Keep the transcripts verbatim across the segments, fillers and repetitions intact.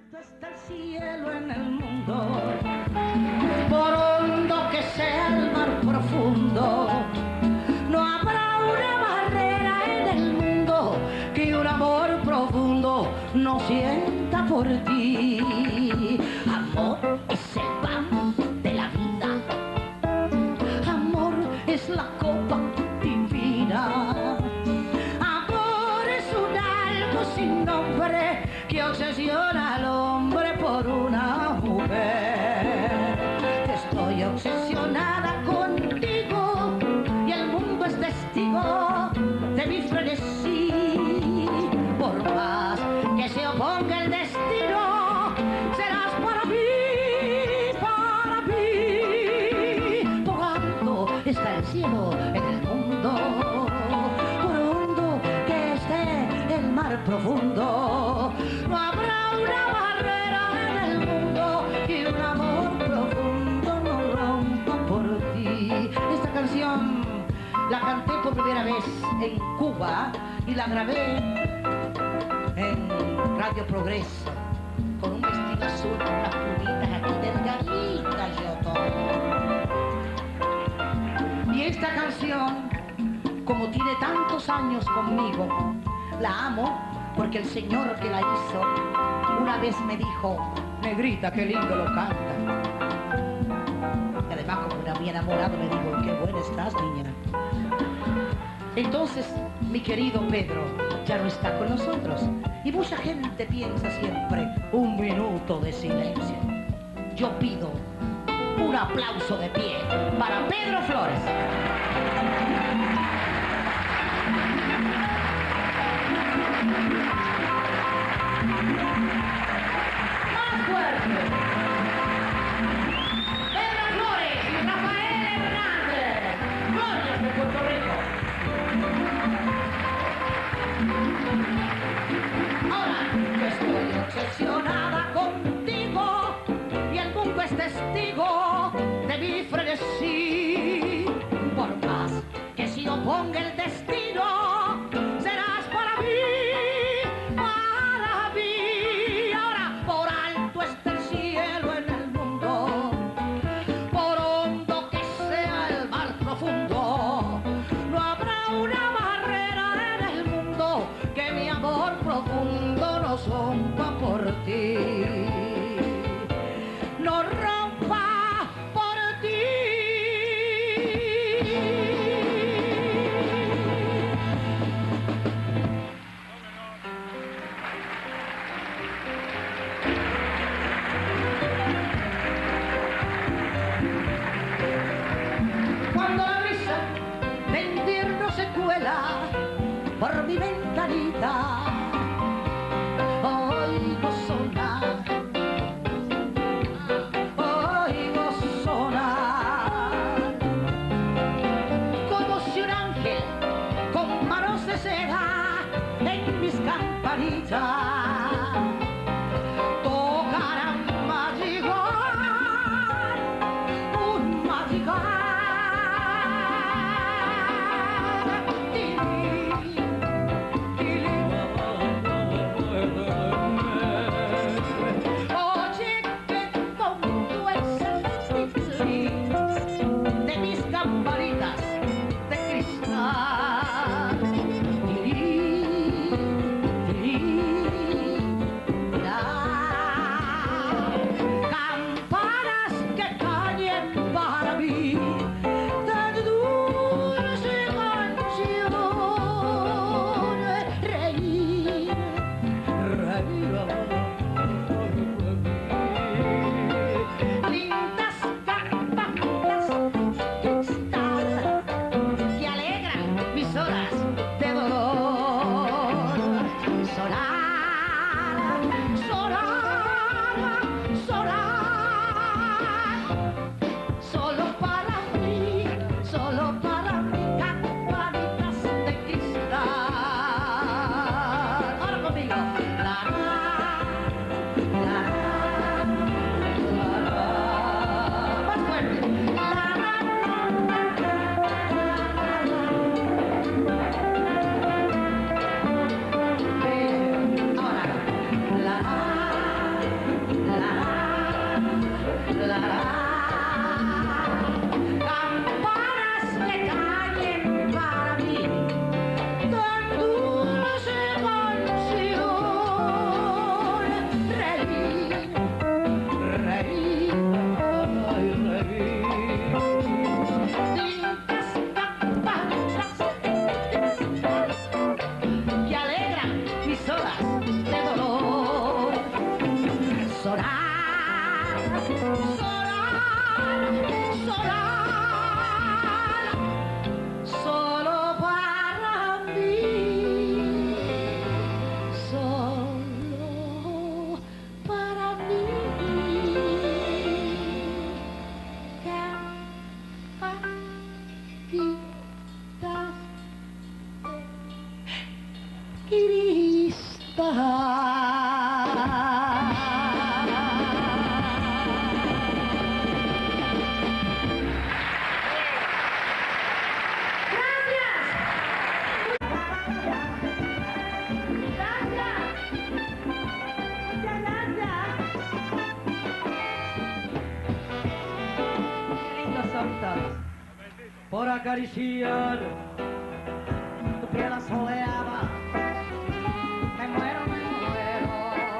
alto está el cielo en el mundo, por hondo que sea el mar profundo, no habrá una barrera en el mundo que un amor profundo no sienta por ti. Amor es el pan de la vida, amor es la copa divina, amor es un algo sin nombre que obsesiona al hombre por una mujer. Estoy obsesionada contigo y el mundo es testigo de mi frenesí. Por más que se oponga el destino, serás para mí, para mí. Por alto está el cielo en el mundo, por hondo que esté el mar profundo, no habrá una barrera en el mundo y un amor profundo no rompa por ti. Esta canción la canté por primera vez en Cuba y la grabé en Radio Progreso con un vestido azul con unas plumitas aquí delgaditas yo todo. Y esta canción, como tiene tantos años conmigo, la amo porque el señor que la hizo una vez me dijo: negrita, qué lindo lo canta. Y además, como una bien enamorado, me dijo: qué buena estás, niña. Entonces, mi querido Pedro ya no está con nosotros y mucha gente piensa siempre un minuto de silencio. Yo pido un aplauso de pie para Pedro Flores. Más fuerte. Pedro Flores y Rafael Hernández, glorias de Puerto Rico. Ahora, yo estoy obsesionada contigo y el mundo es testigo de mi frenesí. Por más que si no por sonar, sonar, sonar, solo para mí, solo para mí. Por acariciar tu piel asoleada, me muero, me muero.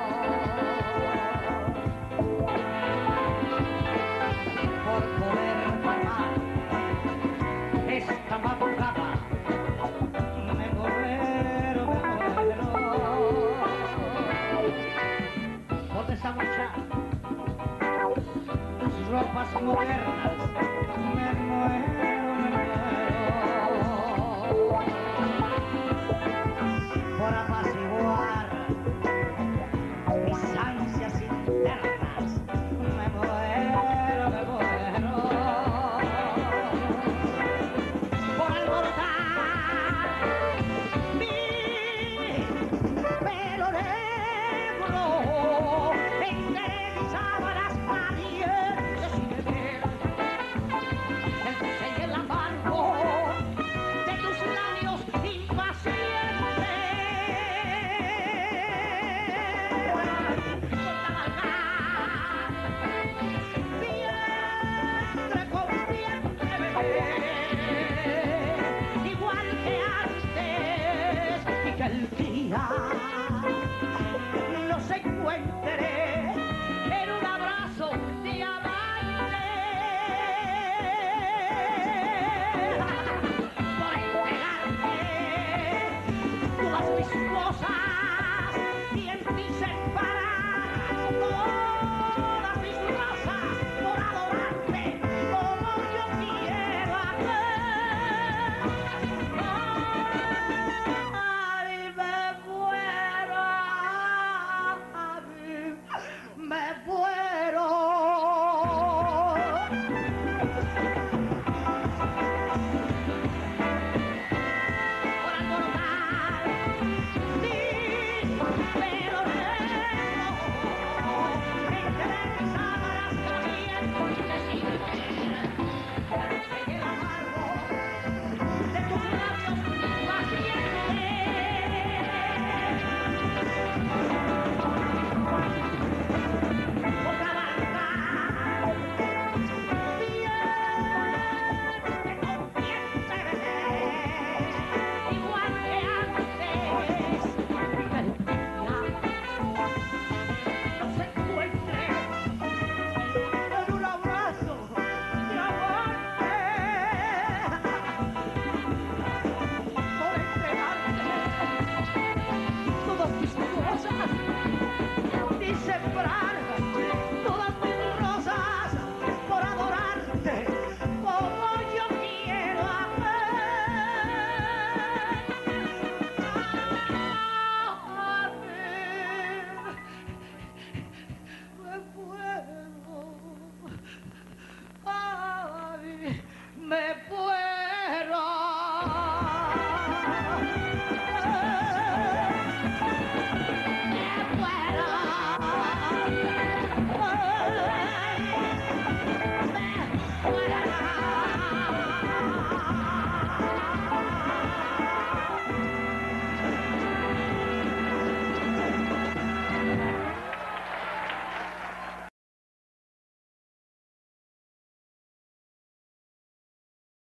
Por poder tomar esta madrugada, me muero, me muero. Por desabuchar tus ropas modernas, me muero. Por apaciguar mis ansias internas, me muero, me muero. Por alborotar mi pelo negro entre mis sábanas calientes y